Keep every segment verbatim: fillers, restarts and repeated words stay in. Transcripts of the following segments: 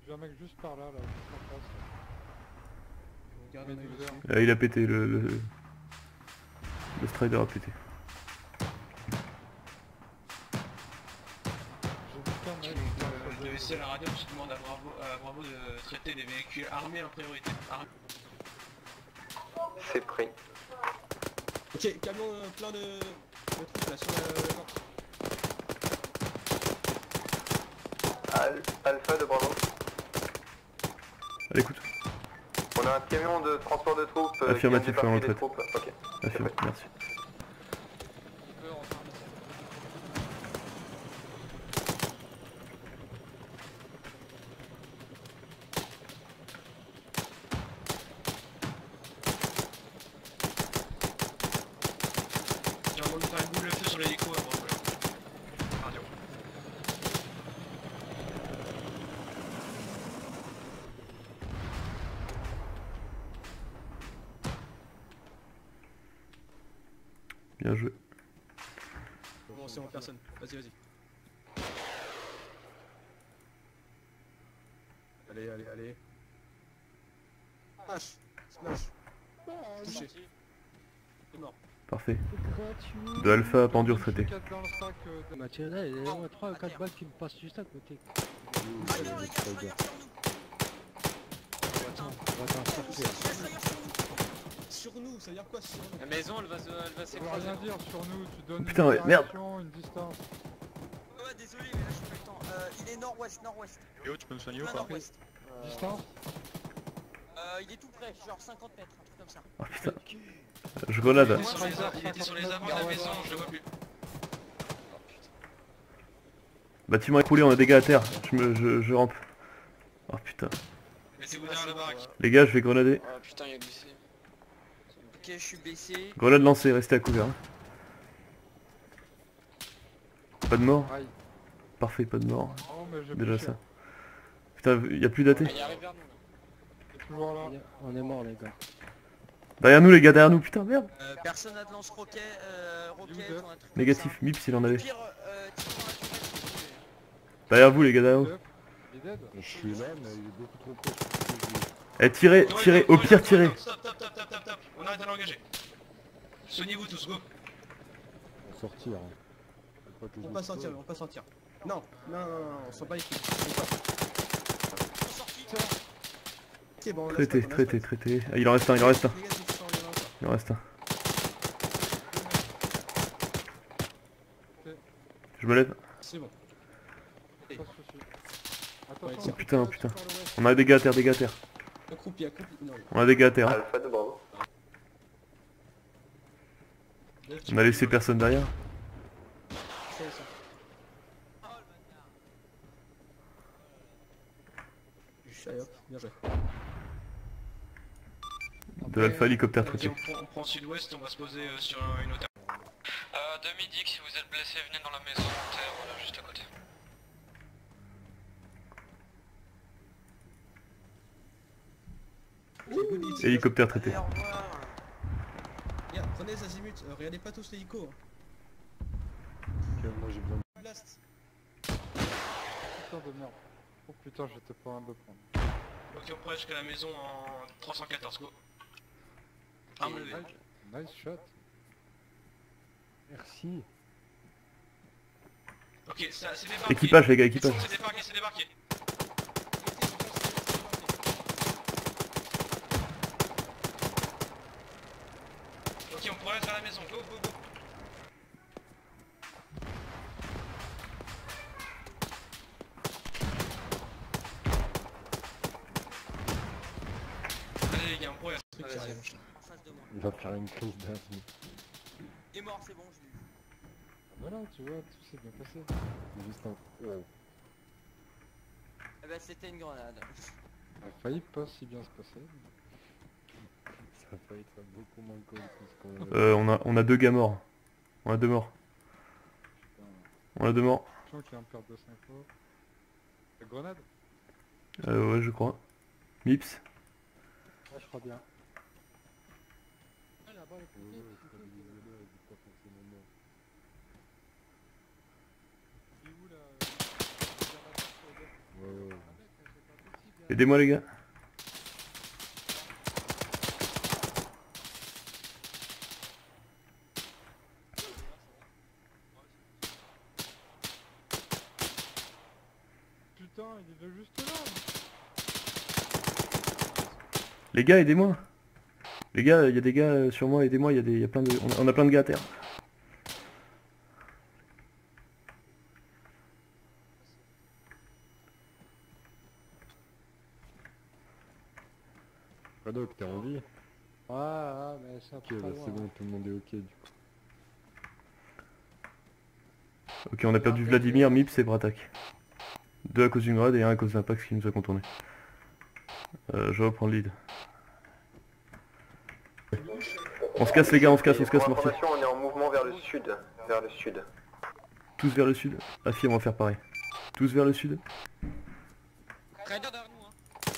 J'ai un mec juste par là, là, juste en face. Regarde un œil dessus. Ah, il a pété, le, le... le Strider a pété. J'ai vu qu'un mec. Je devais essayer à la radio, je demande à Bravo, à Bravo de traiter les véhicules armés en priorité. Armés. C'est pris. Ok, camion euh, plein de, de trucs là sur la, la porte. Al Alpha de Bravo. Allez, écoute. On a un camion de transport de troupes. euh, Affirmatif, qui vient en débarquer retraite. des troupes. Ok. Affirme, merci. J'ai un moment de faire une boule de feu sur l'hélico à Bravo. Radio. Bien joué. Bon, c'est en personne. Vas-y, vas-y. Allez, allez, allez. Smash. Smash. Touché. C'est mort. Parfait. Gratuit. De Alpha, pendu retraité. quatre dans le sac, euh, de- Mathieu, là, il y a trois ou quatre balles qui me passent juste à côté. Ah non les gars, Strider sur nous. Attends, on va t'en sortir. Strider sur nous. Sur nous, ça veut dire quoi sur nous? La maison elle va se- elle va Ça veut s'écraser. rien dire sur nous, tu donnes Putain, une ouais, merde. direction, une distance. Ouais, désolé, mais là je suis pas le temps. Euh, il est nord-ouest, nord-ouest. Yo, tu peux me soigner Plein nord-ouest. Distance. Euh, il est tout près, genre cinquante mètres, un truc comme ça. Oh putain. Je grenade. Il était sur les, il était sur les avants de la maison, je le vois plus. Bâtiment écroulé, on a des gars à terre. Je me, je, je rampe. Oh putain. Mettez-vous derrière la baraque. Les gars, je vais grenader. Oh putain, il a glissé. Ok, je suis blessé. Grenade lancée, restez à couvert. hein. Pas de mort. Aïe. Parfait, pas de mort. Oh, mais j'ai Déjà plus cher. ça. Putain, y'a plus d'A T. Il arrive vers nous là. Il est toujours là. On est mort, les gars. Derrière nous les gars, derrière nous, putain, merde. Euh, personne n'a de lance-roquette, euh, roquette User. ou un truc Négatif, comme Mips il en ça. Au avait. pire, euh, tire dans la fenêtre. Derrière vous les gars, derrière vous. Up. Il est dead. Je suis là, mais il est beaucoup trop proche. Eh, tirez, tirez, au pire tirez. Stop, stop, stop, stop, stop, stop. On arrête de l'engager. Soignez-vous tous, go. On sortir. Hein. Faut pas que je On me peut sortir, sauve. on peut sortir. Non, non, non, non, on sort pas les filles. On passe. Ils sont sortis. Ok, bon, on laisse Traité, pas, on laisse traité, pas. traité. Ah, il en reste un, il en reste un. Négatif, ça, on y va encore. Il en reste un. Je me lève. C'est bon. Pas de soucis. Ouais, Attention, putain, sur putain. l'ouest. On a des gars à terre, des gars à terre. Accroupi, accroupi. Non, On a des gars à terre. hein. Alpha de Bravo. On a laissé personne derrière. Ça, ça. Allez hop, bien joué. De Alpha hélicoptère Vas-y, traité. on prend, on prend sud-ouest, on va se poser euh, sur un- une hauteur. Euh, demi-dick, si vous êtes blessé, venez dans la maison en terre, voilà, juste à côté. Hélicoptère traité. Allez, au revoir. Regarde, prenez les azimuts, euh, regardez pas tous l'hélico. Ok, moi j'ai besoin de... Blast. Putain de merde. Oh putain, j'étais pas un de prendre. Ok, on pourrait jusqu'à la maison en trois cent quatorze, go. Arme levée. Nice shot. Merci. Ok, ça c'est débarqué. Équipage les gars, équipage. C'est débarqué, c'est débarqué. Ok, on pourrait être à la maison, go, go, go. Allez les gars, on pourrait être. En face de moi. Il va faire une crise d'asthme. Il est mort, c'est bon, je l'ai eu. Voilà, tu vois, tout s'est bien passé. Juste un... Oh. Eh ben, c'était une grenade. Ça a failli pas si bien se passer. Ça va être beaucoup moins cool que ce qu'on... Euh, on a, on a deux gars morts. On a deux morts. On a deux morts. Je sens qu'il y a un perte de cinq fois. La grenade. Euh, ouais, je crois. Mips. Ouais, je crois bien. Ah, là-bas, le Ouais, côté. ouais, stabilisez-le, elle dit pas forcément mort. Il est où là euh, Ouais, ouais, ouais. un mec, j'ai pas vu. Aidez-moi les gars. Putain, il est juste là. Les gars, aidez-moi. Les gars, il y a des gars euh, sur moi, aidez-moi, il y a des, il y a plein de, on a, on a plein de gars à terre. Fredo, t'es en vie? Ouais, ouais, mais c'est un Ok, peu bah pas c'est loin. bon, tout le monde est ok du coup. Ok, on a perdu Vladimir, Mips et Bratak. Deux à cause d'une grade et un à cause d'un pax qui nous a contourné. Euh, je reprends le lead. On se casse les gars, on se casse, on se Pour casse mortier. information, on est en mouvement vers le sud. Vers le sud. Tous vers le sud. Afi, on va faire pareil. Tous vers le sud. Rider derrière nous, hein.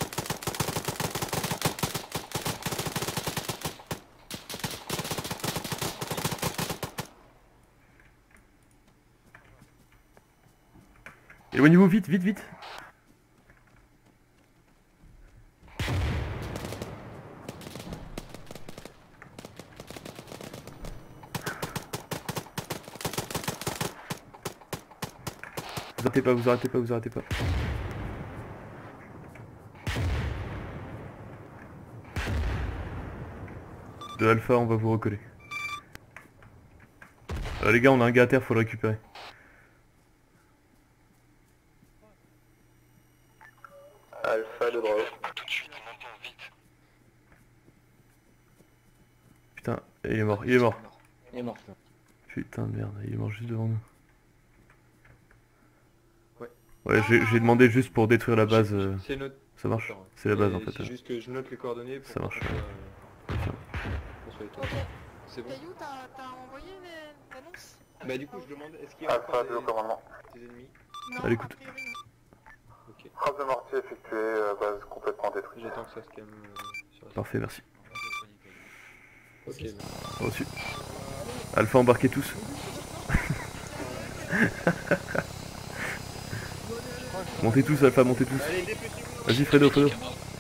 Éloignez-vous vite, vite, vite. Vous arrêtez pas, vous arrêtez pas, vous arrêtez pas. De Alpha, on va vous recoller. Euh, les gars, on a un gars à terre, faut le récupérer. Alpha de Bravo. Tout de suite, on entend vite. Putain, il est mort, il est mort. Il est mort. Putain de merde, il est mort juste devant nous. Ouais. Ouais, j'ai j'ai demandé juste pour détruire la base. euh, C'est notre... Ça marche. D'accord, ouais. C'est la base Et en fait. C'est juste que je note les coordonnées pour Ça marche. qu'on soit, euh, Confirme. qu'on soit étonné. Ok. C'est bon. Caillou, t'as t'as envoyé les- l'annonce? Bah du coup je demande, est-ce qu'il y a Alpha encore de au des, commandement. des ennemis? Non, Allez, écoute. a priori, non. Ok. Frappe de mortier effectuée, euh, base complètement détruite. J'attends que ça se calme euh, sur la... Parfait, merci. Ok, bah. Reçu. Alpha, embarquez tous. Montez tous, Alpha, montez tous. Allez, dépêchez-vous. Vas-y, Fredo, Fredo.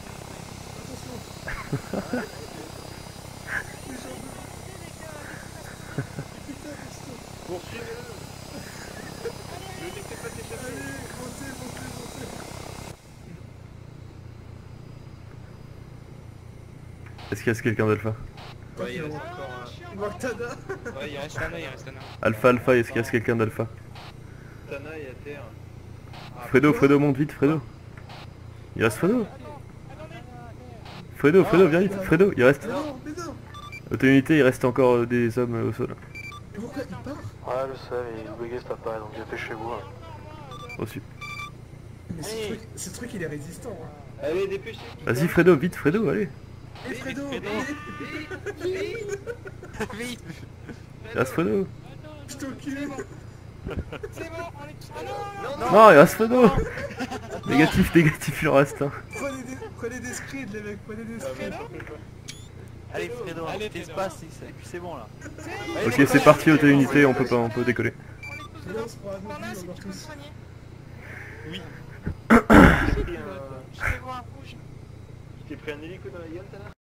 Poursuivez-le. Ne laissez pas t'échapper. Est-ce qu'il reste quelqu'un d'Alpha? Ouais, il reste encore un... Ouais, il reste Tana, il reste Tana. Alpha, Alpha, est-ce qu'il reste quelqu'un d'Alpha? Tana et à terre. Ah, Fredo, Fredo, monte vite, Fredo. Il reste Fredo. Fredo, Fredo, viens vite. Fredo, il reste. Auto-unité, il reste encore euh, des hommes euh, au sol. Ouais, je sais, mais il buguait cet appareil, donc dépêchez-vous. Reçu. Mais ce truc, ce truc il est résistant. Hein. Allez, dépêchez-vous. Vas-y, Fredo, vite, Fredo, allez. Eh Fredo, Vite. Il reste Fredo. je t'occupe. C'est bon, on est... Ah non, non, Non, il reste Fredo. Négatif, négatif, il en reste un. Prenez des, prenez des scrids les mecs, prenez des scrids. Allez Fredo, t'espaces et puis c'est bon là. Ok, c'est parti, auto-unité, on peut pas, on peut décoller. Sinon, on se prend un Panda, oubli, est-ce on que meurt tu peux me tous. soigner? Oui. Je vais voir un rouge. Tu t'es pris un hélico dans la gueule, Tana?